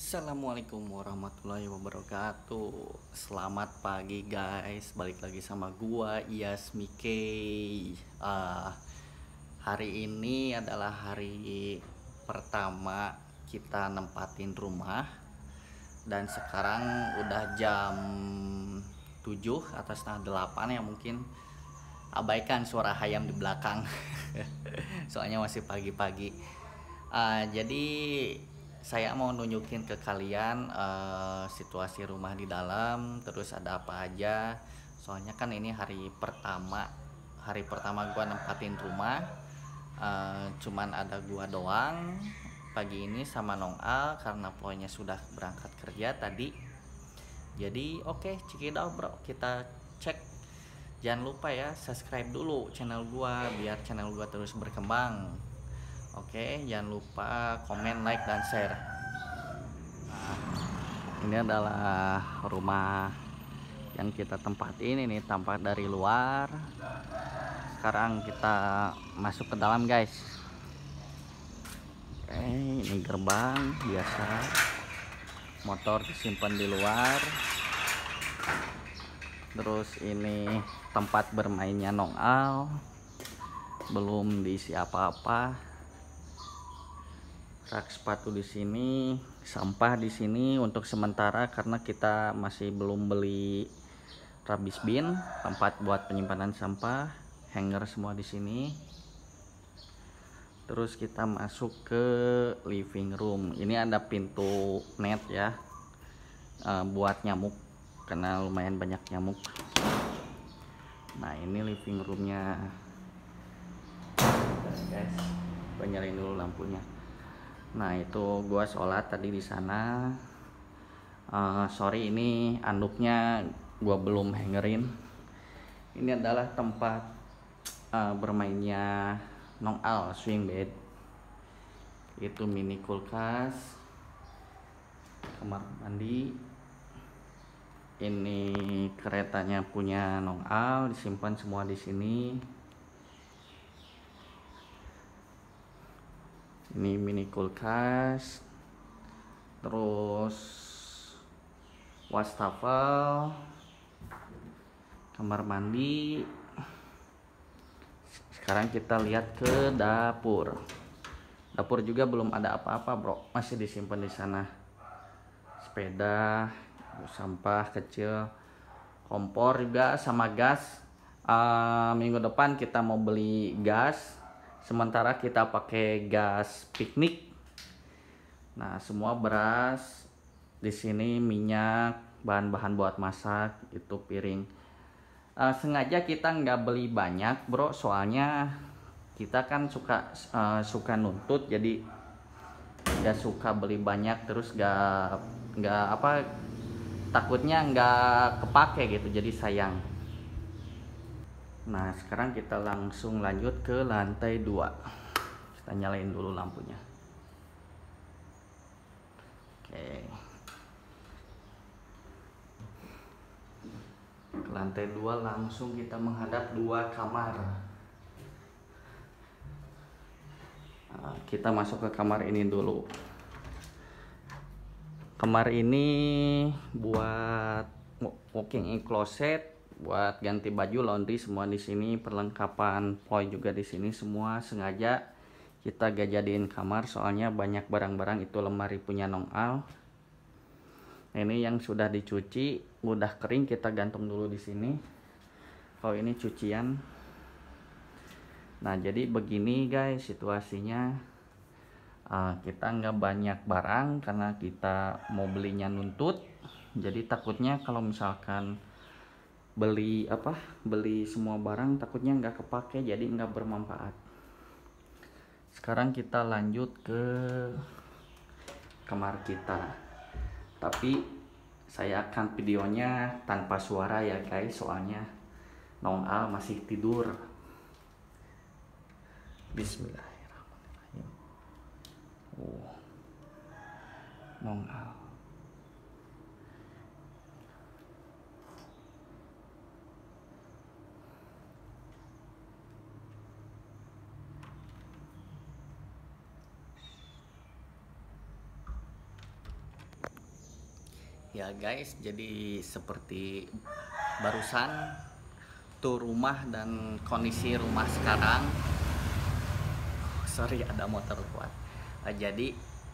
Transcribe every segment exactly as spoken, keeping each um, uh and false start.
Assalamualaikum warahmatullahi wabarakatuh. Selamat pagi guys, balik lagi sama gua Iyas Mike. uh, Hari ini adalah hari pertama kita nempatin rumah. Dan sekarang udah jam tujuh atau setengah delapan ya, mungkin abaikan suara hayam di belakang. Soalnya masih pagi-pagi. uh, Jadi saya mau nunjukin ke kalian uh, situasi rumah di dalam, terus ada apa aja. Soalnya kan ini hari pertama, hari pertama gua nempatin rumah. Uh, cuman ada gua doang pagi ini sama Nong Al karena Ploynya sudah berangkat kerja tadi. Jadi oke, okay, cekidot bro, kita cek. Jangan lupa ya subscribe dulu channel gua biar channel gua terus berkembang. Oke, jangan lupa komen, like, dan share. Nah, ini adalah rumah yang kita tempatin. Ini tampak dari luar. Sekarang kita masuk ke dalam guys. Oke, ini gerbang biasa. Motor disimpan di luar. Terus ini tempat bermainnya Nong Al. Belum diisi apa-apa. Rak sepatu di sini, sampah di sini untuk sementara karena kita masih belum beli rubbish bin, tempat buat penyimpanan sampah, hanger semua di sini. Terus kita masuk ke living room. Ini ada pintu net ya, e, buat nyamuk karena lumayan banyak nyamuk. Nah ini living roomnya guys, gua nyalain dulu lampunya. Nah itu gua sholat tadi di sana. Uh, sorry ini anduknya gua belum hangerin. Ini adalah tempat uh, bermainnya Nong Al, swing bed. Itu mini kulkas, kamar mandi. Ini keretanya punya Nong Al, disimpan semua di sini. Ini mini kulkas, terus wastafel, kamar mandi. Sekarang kita lihat ke dapur. Dapur juga belum ada apa-apa bro, masih disimpan di sana. Sepeda, sampah kecil, kompor juga sama gas. Uh, minggu depan kita mau beli gas. Sementara kita pakai gas piknik. Nah, semua beras di sini, minyak, bahan-bahan buat masak, itu piring. Uh, sengaja kita nggak beli banyak, bro. Soalnya kita kan suka uh, suka nuntut, jadi nggak suka beli banyak terus nggak nggak apa takutnya nggak kepake gitu, jadi sayang. Nah sekarang kita langsung lanjut ke lantai dua. Kita nyalain dulu lampunya. Oke, ke lantai dua langsung kita menghadap dua kamar. Nah, kita masuk ke kamar ini dulu. Kamar ini buat walking in closet, buat ganti baju, laundry semua di sini, perlengkapan Ploy juga di sini semua. Sengaja kita gak jadiin kamar soalnya banyak barang-barang. Itu lemari punya Nong Al. Ini yang sudah dicuci, udah kering, kita gantung dulu di sini. Kalau ini cucian. Nah jadi begini guys situasinya. Uh, kita nggak banyak barang karena kita mau belinya nuntut. Jadi takutnya kalau misalkan beli apa beli semua barang takutnya nggak kepake, jadi nggak bermanfaat. Sekarang kita lanjut ke kamar kita, tapi saya akan videonya tanpa suara ya guys, soalnya Nong Al masih tidur. Bismillahirrahmanirrahim. Oh, Nong Al. Ya guys, jadi seperti barusan tuh rumah dan kondisi rumah sekarang. Sorry, ada motor kuat. Eh, jadi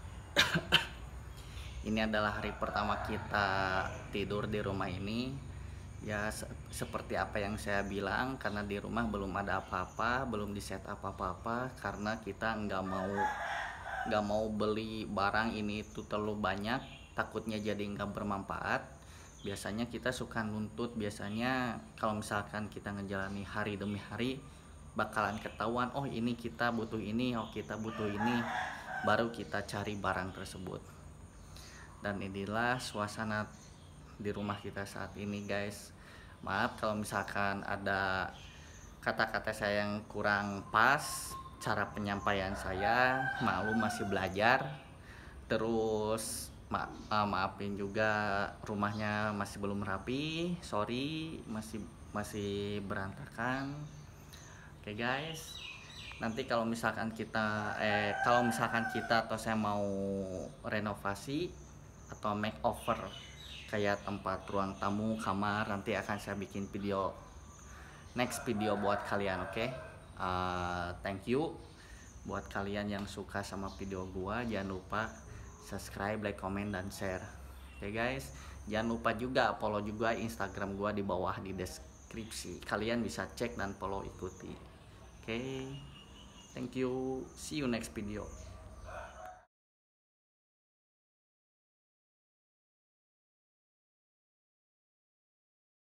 ini adalah hari pertama kita tidur di rumah ini. Ya se- seperti apa yang saya bilang, karena di rumah belum ada apa-apa, belum di set apa-apa, karena kita nggak mau nggak mau beli barang ini itu terlalu banyak, takutnya jadi nggak bermanfaat. Biasanya kita suka nuntut, biasanya kalau misalkan kita ngejalani hari demi hari bakalan ketahuan, oh ini kita butuh ini, oh kita butuh ini, baru kita cari barang tersebut. Dan inilah suasana di rumah kita saat ini guys. Maaf kalau misalkan ada kata-kata saya yang kurang pas, cara penyampaian saya, maklum masih belajar. Terus ma uh, maafin juga rumahnya masih belum rapi, sorry, masih masih berantakan. Oke guys, nanti kalau misalkan kita eh kalau misalkan kita atau saya mau renovasi atau makeover kayak tempat ruang tamu, kamar, nanti akan saya bikin video, next video buat kalian. Oke, okay? uh, thank you buat kalian yang suka sama video gua, jangan lupa subscribe, like, comment, dan share. Oke okay guys, jangan lupa juga follow juga Instagram gua di bawah di deskripsi, kalian bisa cek dan follow, ikuti. Oke okay? Thank you, see you next video.